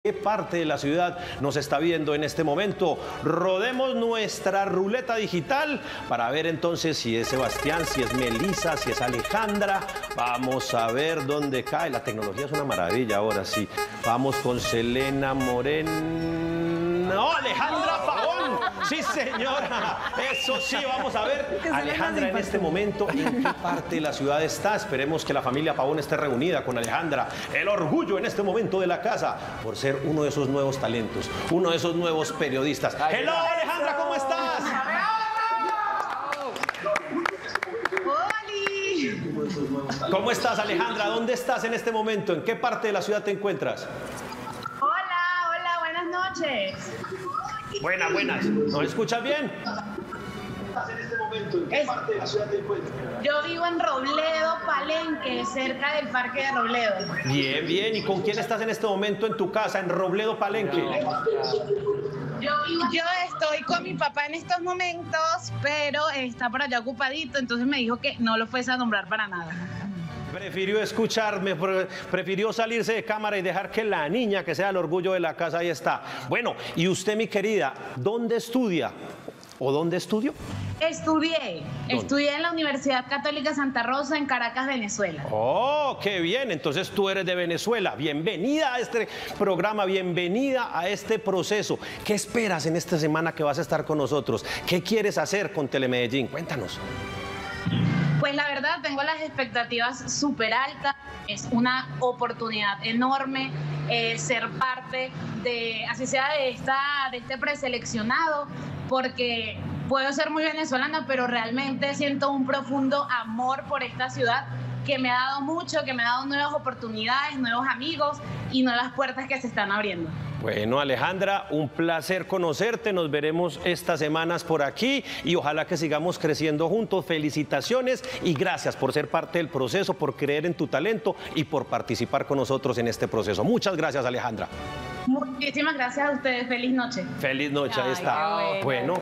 ¿Qué parte de la ciudad nos está viendo en este momento? Rodemos nuestra ruleta digital para ver entonces si es Sebastián, si es Melissa, si es Alejandra. Vamos a ver dónde cae. La tecnología es una maravilla ahora sí. Vamos con Selena Moreno. ¡No, Alejandra Pavón! Sí, señora. Eso sí, vamos a ver. Alejandra, en este momento, ¿en qué parte de la ciudad está? Esperemos que la familia Pavón esté reunida con Alejandra. El orgullo en este momento de la casa por ser uno de esos nuevos talentos, uno de esos nuevos periodistas. ¡Hello, Alejandra! ¿Cómo estás? ¿Cómo estás, Alejandra? ¿Dónde estás en este momento? ¿En qué parte de la ciudad te encuentras? Hola, buenas noches. Buenas. ¿Nos escuchas bien? ¿En este momento? ¿En qué parte de la ciudad te encuentras? Yo vivo en Robledo, Palenque, cerca del Parque de Robledo. Bien. ¿Y con quién estás en este momento en tu casa, en Robledo, Palenque? Yo estoy con mi papá en estos momentos, pero está por allá ocupadito, entonces me dijo que no lo fuese a nombrar para nada. Prefirió escucharme, prefirió salirse de cámara y dejar que la niña, que sea el orgullo de la casa, ahí está. Bueno, y usted, mi querida, ¿dónde estudia? ¿O dónde estudio? Estudié en la Universidad Católica Santa Rosa en Caracas, Venezuela. ¡Oh, qué bien! Entonces tú eres de Venezuela. Bienvenida a este programa, bienvenida a este proceso. ¿Qué esperas en esta semana que vas a estar con nosotros? ¿Qué quieres hacer con Telemedellín? Cuéntanos. Pues la verdad tengo las expectativas súper altas, es una oportunidad enorme ser parte de, así sea de este preseleccionado, porque puedo ser muy venezolana, pero realmente siento un profundo amor por esta ciudad que me ha dado mucho, que me ha dado nuevas oportunidades, nuevos amigos y nuevas puertas que se están abriendo. Bueno, Alejandra, un placer conocerte, nos veremos estas semanas por aquí y ojalá que sigamos creciendo juntos. Felicitaciones y gracias por ser parte del proceso, por creer en tu talento y por participar con nosotros en este proceso. Muchas gracias, Alejandra. Muchísimas gracias a ustedes, feliz noche. Feliz noche, ahí está. Bueno.